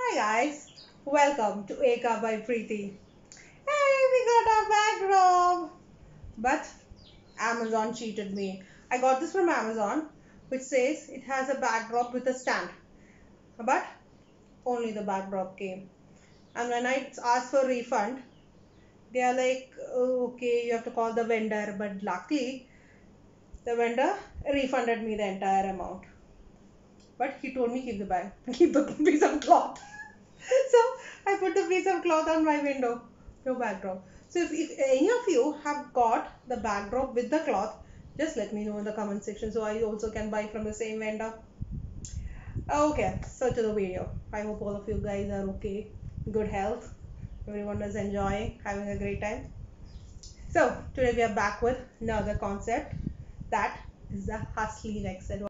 Hi guys, welcome to Eka by Preeti. Hey, we got our backdrop! But Amazon cheated me. I got this from Amazon, which says it has a backdrop with a stand. But only the backdrop came. And when I asked for refund, they are like, oh, okay, you have to call the vendor. But luckily, the vendor refunded me the entire amount. But he told me keep the bag, keep the piece of cloth. So I put the piece of cloth on my window, no backdrop. So if any of you have got the backdrop with the cloth, just let me know in the comment section so I also can buy from the same vendor. Okay, so to the video. I hope all of you guys are okay, good health. Everyone is enjoying, having a great time. So today we are back with another concept, that is the hustling exit.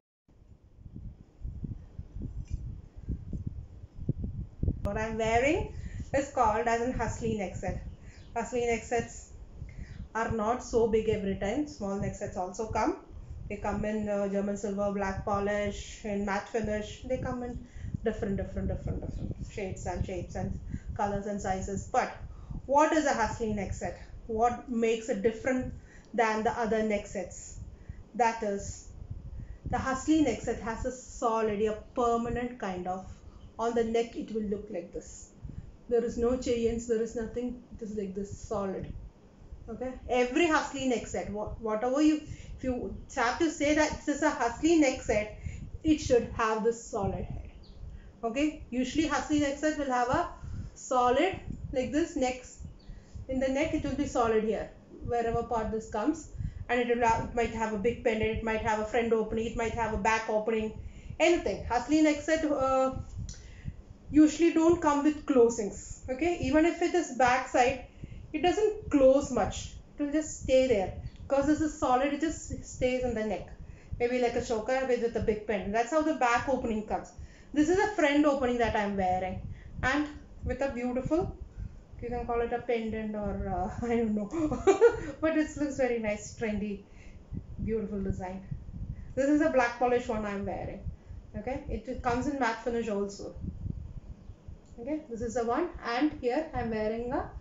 What I'm wearing is called as an hustling neck set. Hustling neck sets are not so big every time. Small neck sets also come. They come in German silver, black polish, and matte finish. They come in different shades and shapes and colors and sizes. But what is a hustling neck set? What makes it different than the other neck sets? That is, the hustling neck set has a solid, a permanent kind of. On the neck, it will look like this. There is no chains, there is nothing. It is like this, solid. Okay, every hustling neck set, whatever you, if you have to say that this is a hustling neck set, it should have this solid head. Okay, usually hustling neck set will have a solid like this neck. In the neck it will be solid here wherever part this comes, and it might have a big pendant, it might have a front opening, it might have a back opening, anything. Hustling neck set usually don't come with closings. Okay, even if it is back side, it doesn't close much, it will just stay there because this is solid, it just stays in the neck, maybe like a choker with a big pen. That's how the back opening comes. This is a front opening that I'm wearing, and with a beautiful, you can call it a pendant or I don't know, but it looks very nice, trendy, beautiful design. This is a black polish one I'm wearing. Okay, it comes in matte finish also. Okay, this is the one, and here I'm wearing a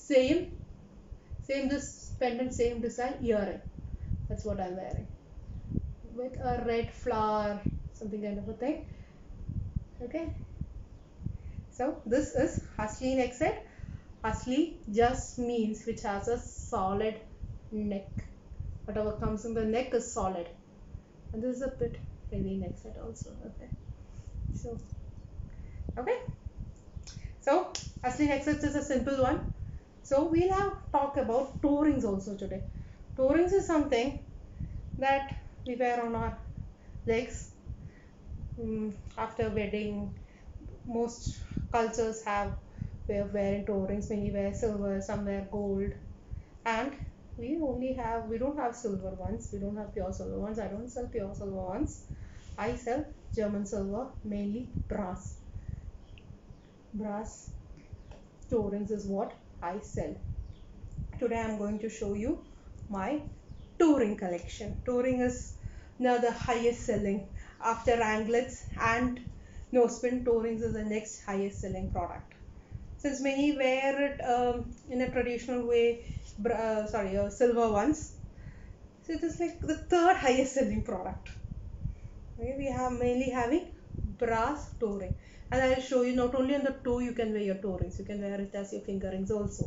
same this pendant, same design earring. That's what I'm wearing with a red flower, something kind of a thing. Okay, so this is hustling neck set. Hustling just means which has a solid neck. Whatever comes in the neck is solid, and this is a bit heavy neck set also. Okay, so okay, so hustling neck set is a simple one. So we'll have talk about toe rings also today. Toe rings is something that we wear on our legs after wedding. Most cultures have way of wearing toe rings. Many wear silver, some wear gold, and we don't have silver ones. We don't have pure silver ones. I don't sell pure silver ones. I sell German silver, mainly brass. Brass toe rings is what I sell. Today I'm going to show you my touring collection. Touring is now the highest selling after anklets and nosepin. Tourings is the next highest selling product. Since many wear it in a traditional way, silver ones. So it is like the third highest selling product. Okay, we have mainly having brass touring, and I will show you not only on the toe you can wear your toe rings, you can wear it as your finger rings also.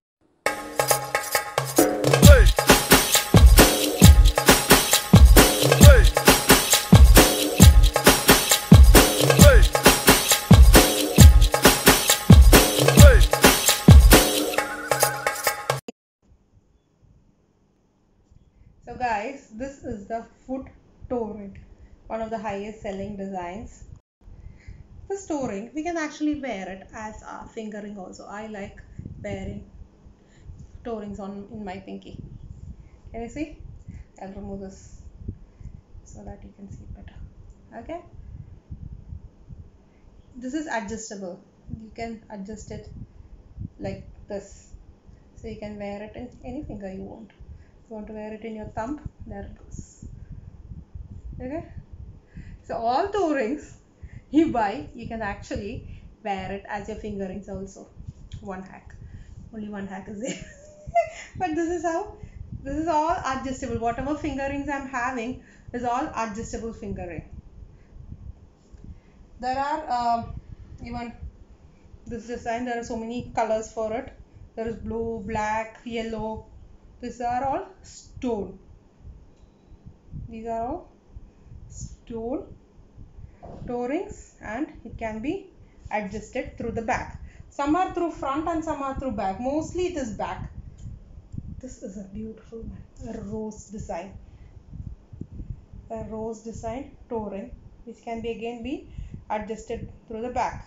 So guys, this is the foot toe ring, one of the highest selling designs. This toe ring, we can actually wear it as a finger ring also. I like wearing toe rings on in my pinky. Can you see? I'll remove this so that you can see better. Okay. This is adjustable. You can adjust it like this. So you can wear it in any finger you want. If you want to wear it in your thumb, there it goes. Okay. So all toe rings you buy, you can actually wear it as your fingerings also. One hack. Only one hack is there. But this is all adjustable. Whatever fingerings I'm having is all adjustable fingering. There are even this design, there are so many colors for it. There is blue, black, yellow. These are all stone. These are all stone toe rings, and it can be adjusted through the back. Some are through front and some are through back. Mostly it is back. This is a beautiful one, a rose design. A rose design toe ring, which can be again be adjusted through the back.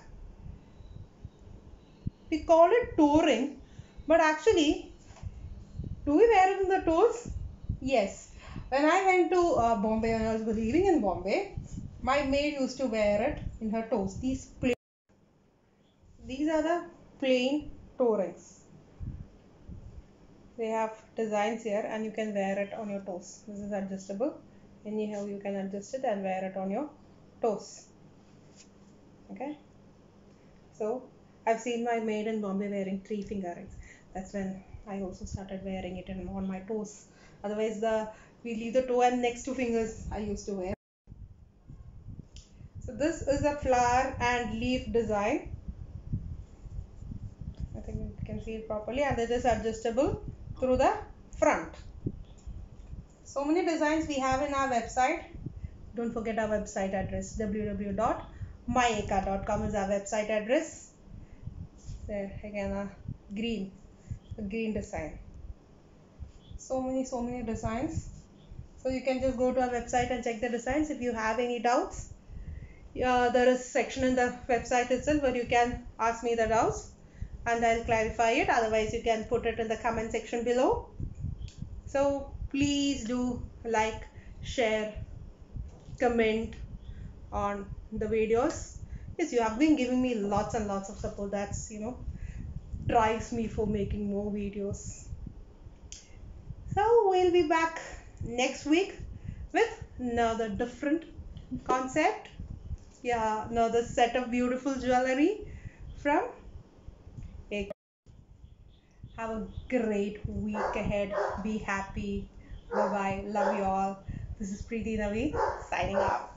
We call it toe ring, but actually, do we wear it in the toes? Yes. When I went to Bombay, when I was living in Bombay, my maid used to wear it in her toes. These are the plain toe rings. They have designs here, and you can wear it on your toes. This is adjustable. Anyhow, you can adjust it and wear it on your toes. Okay. So I've seen my maid in Bombay wearing 3 finger rings. That's when I also started wearing it on my toes. Otherwise, we leave the toe and next 2 fingers I used to wear. So this is a flower and leaf design. I think you can see it properly, and it is adjustable through the front. So many designs we have in our website. Don't forget our website address. www.myeka.com is our website address. There again a green design. So many designs. So you can just go to our website and check the designs. If you have any doubts, there is a section in the website itself where you can ask me the doubts and I'll clarify it. Otherwise, you can put it in the comment section below. So please do like, share, comment on the videos. Yes, you have been giving me lots and lots of support. That's drives me for making more videos. So we'll be back next week with another different concept. Yeah, another set of beautiful jewelry from Ek. Have a great week ahead. Be happy. Bye bye. Love you all. This is Preeti Navi signing off.